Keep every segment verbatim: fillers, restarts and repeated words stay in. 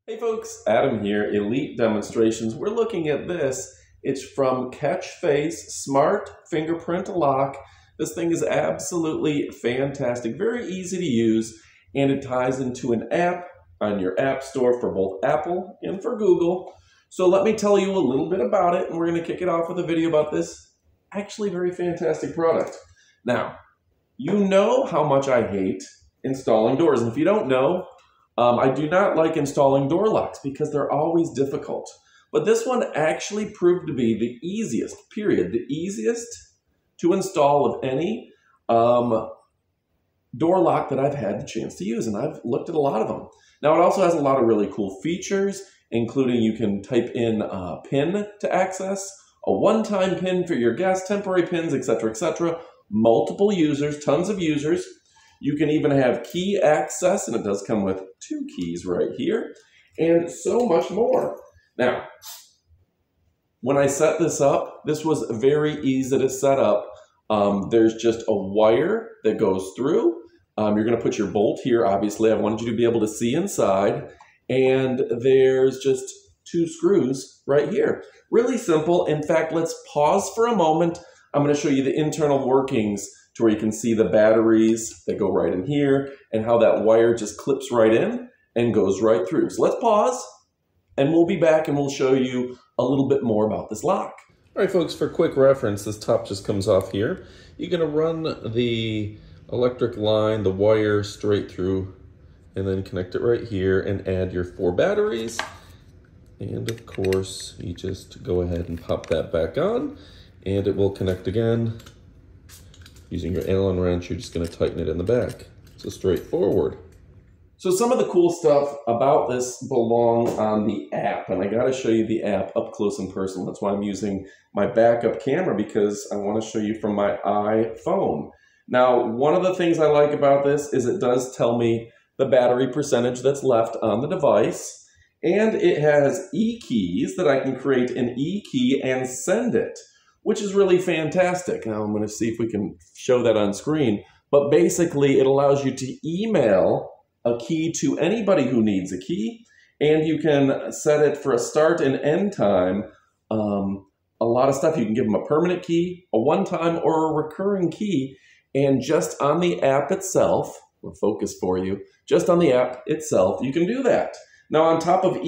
Hey folks, Adam here, Elite Demonstrations. We're looking at this. It's from Catchface Smart Fingerprint Lock. This thing is absolutely fantastic, very easy to use, and it ties into an app on your app store for both Apple and for Google. So let me tell you a little bit about it, and we're going to kick it off with a video about this actually very fantastic product. Now, you know how much I hate installing doors, and if you don't know, Um, I do not like installing door locks because they're always difficult. But this one actually proved to be the easiest, period, the easiest to install of any um, door lock that I've had the chance to use. And I've looked at a lot of them. Now, it also has a lot of really cool features, including you can type in a PIN to access, a one-time PIN for your guests, temporary PINs, et cetera, et cetera, multiple users, tons of users. You can even have key access, and it does come with two keys right here, and so much more. Now, when I set this up, this was very easy to set up. Um, there's just a wire that goes through. Um, you're going to put your bolt here, obviously. I wanted you to be able to see inside. And there's just two screws right here. Really simple. In fact, let's pause for a moment. I'm going to show you the internal workings to where you can see the batteries that go right in here and how that wire just clips right in and goes right through. So let's pause and we'll be back and we'll show you a little bit more about this lock. All right, folks, for quick reference, this top just comes off here. You're gonna run the electric line, the wire straight through, and then connect it right here and add your four batteries. And of course, you just go ahead and pop that back on and it will connect again. Using your Allen wrench, you're just going to tighten it in the back. So straightforward. So some of the cool stuff about this belong on the app, and I got to show you the app up close and personal. That's why I'm using my backup camera, because I want to show you from my iPhone. Now, one of the things I like about this is it does tell me the battery percentage that's left on the device, and it has e-keys that I can create an e-key and send it, which is really fantastic. Now I'm going to see if we can show that on screen. But basically, it allows you to email a key to anybody who needs a key, and you can set it for a start and end time. Um, a lot of stuff. You can give them a permanent key, a one-time, or a recurring key, and just on the app itself, we'll focus for you, just on the app itself, you can do that. Now, on top of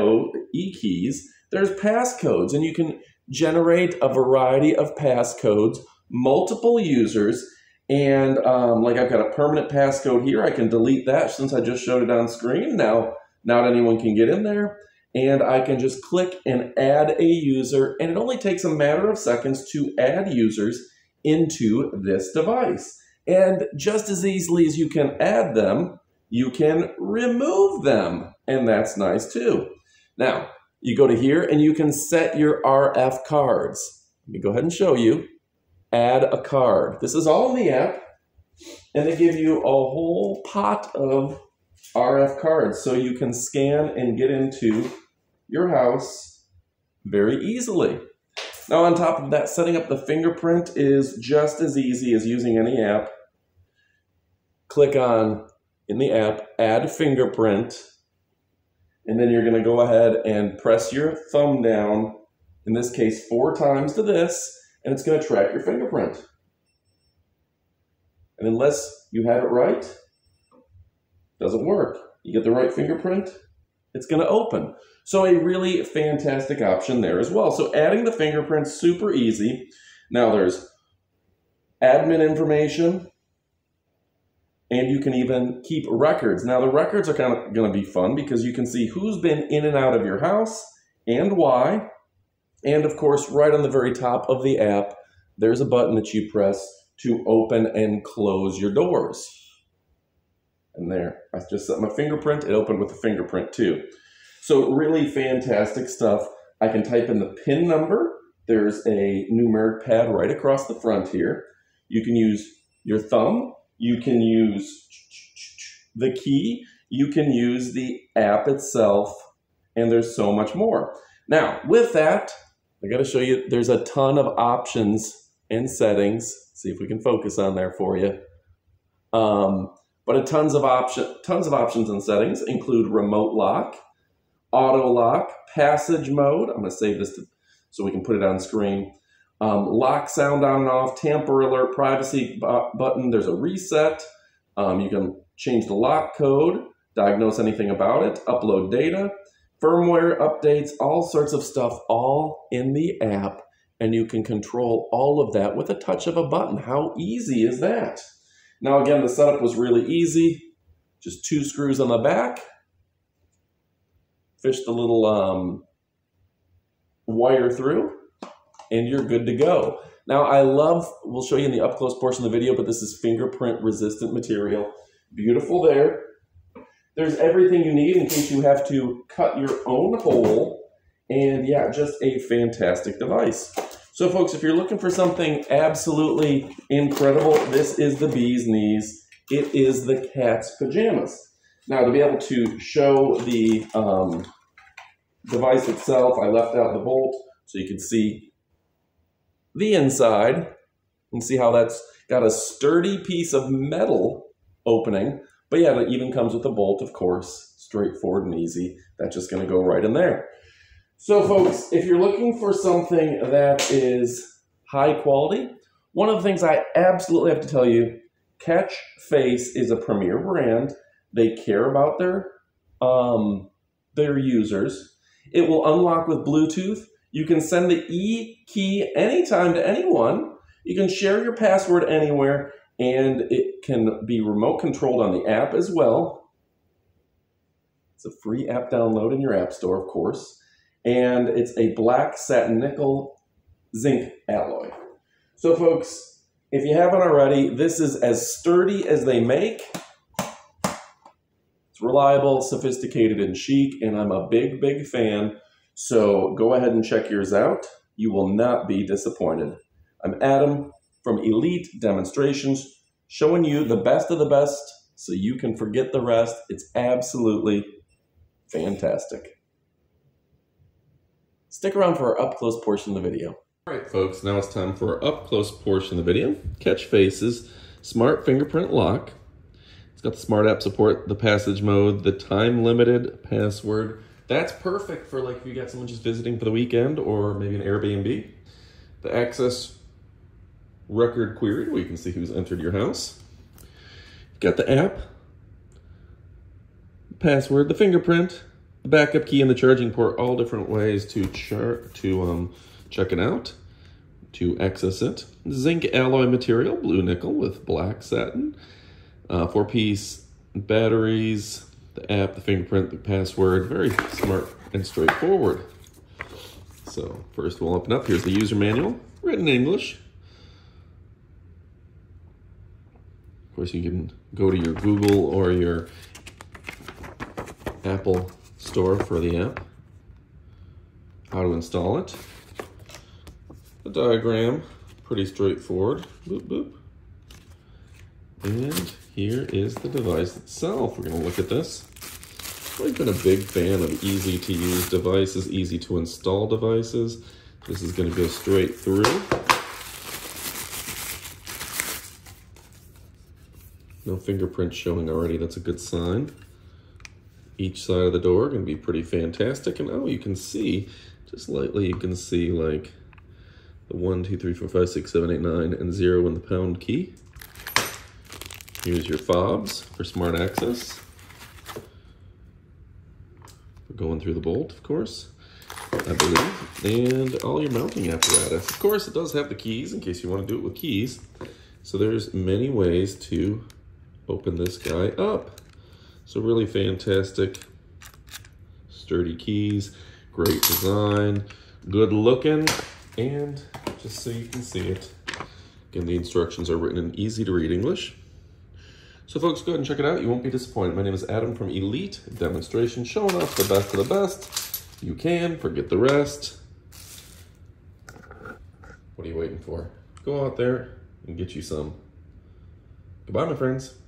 e-keys, there's passcodes, and you can generate a variety of passcodes, multiple users, and um, like I've got a permanent passcode here. I can delete that since I just showed it on screen. Now, not anyone can get in there, and I can just click and add a user, and it only takes a matter of seconds to add users into this device. And just as easily as you can add them, you can remove them, and that's nice too. Now, you go to here and you can set your R F cards. Let me go ahead and show you. Add a card. This is all in the app, and they give you a whole pot of R F cards so you can scan and get into your house very easily. Now, on top of that, setting up the fingerprint is just as easy as using any app. Click on, in the app, Add Fingerprint. And then you're going to go ahead and press your thumb down, in this case four times to this, and it's going to track your fingerprint. And unless you have it right, it doesn't work. You get the right fingerprint, it's going to open. So a really fantastic option there as well. So adding the fingerprint, super easy. Now there's admin information, and you can even keep records. Now, the records are kind of going to be fun because you can see who's been in and out of your house and why. And of course, right on the very top of the app, there's a button that you press to open and close your doors. And there, I just set my fingerprint. It opened with a fingerprint too. So really fantastic stuff. I can type in the PIN number. There's a numeric pad right across the front here. You can use your thumb. You can use the key, you can use the app itself, and there's so much more. Now, with that, I gotta show you, there's a ton of options and settings. See if we can focus on there for you. Um, but a tons of option, tons of options and settings include remote lock, auto lock, passage mode. I'm going to save this to, so we can put it on screen. Um, lock sound on and off, tamper alert, privacy button. There's a reset. Um, you can change the lock code, diagnose anything about it, upload data, firmware updates, all sorts of stuff, all in the app. And you can control all of that with a touch of a button. How easy is that? Now, again, the setup was really easy. Just two screws on the back. Fish the little um, wire through, and you're good to go. Now, I love, we'll show you in the up close portion of the video, but this is fingerprint resistant material. Beautiful there. There's everything you need in case you have to cut your own hole. And yeah, just a fantastic device. So folks, if you're looking for something absolutely incredible, this is the bee's knees. It is the cat's pajamas. Now, to be able to show the um, device itself, I left out the bolt so you can see the inside and see how that's got a sturdy piece of metal opening. But yeah, it even comes with a bolt, of course, straightforward and easy. That's just going to go right in there. So folks, if you're looking for something that is high quality, one of the things I absolutely have to tell you, Catch Face is a premier brand. They care about their, um, their users. It will unlock with Bluetooth. You can send the E-key anytime to anyone. You can share your password anywhere, and it can be remote controlled on the app as well. It's a free app download in your app store, of course. And it's a black satin nickel zinc alloy. So folks, if you haven't already, this is as sturdy as they make. It's reliable, sophisticated, and chic, and I'm a big, big fan. So go ahead and check yours out. You will not be disappointed. I'm Adam from Elite Demonstrations, showing you the best of the best so you can forget the rest. It's absolutely fantastic. Stick around for our up-close portion of the video. All right, folks, now it's time for our up-close portion of the video. Catch Face's smart fingerprint lock. It's got the smart app support, the passage mode, the time-limited password. That's perfect for like if you got someone just visiting for the weekend or maybe an Airbnb. The access record query, where you can see who's entered your house. You've got the app, the password, the fingerprint, the backup key, and the charging port, all different ways to chart to um, check it out, to access it. Zinc alloy material, blue nickel with black satin, uh, four-piece batteries, the app, the fingerprint, the password, very smart and straightforward. So first we'll open up. Here's the user manual, written in English. Of course, you can go to your Google or your Apple store for the app. How to install it. The diagram, pretty straightforward. Boop, boop. And here is the device itself. We're going to look at this. I've been a big fan of easy to use devices, easy to install devices. This is going to go straight through. No fingerprints showing already, that's a good sign. Each side of the door going to be pretty fantastic. And oh, you can see, just lightly, you can see like the one, two, three, four, five, six, seven, eight, nine, and zero in the pound key. Here's your fobs for smart access. We're going through the bolt, of course, I believe, and all your mounting apparatus. Of course, it does have the keys in case you want to do it with keys. So there's many ways to open this guy up. So really fantastic, sturdy keys, great design, good looking, and just so you can see it, again, the instructions are written in easy to read English. So folks, go ahead and check it out. You won't be disappointed. My name is Adam from Elite Demonstration, showing off the best of the best. You can, forget the rest. What are you waiting for? Go out there and get you some. Goodbye, my friends.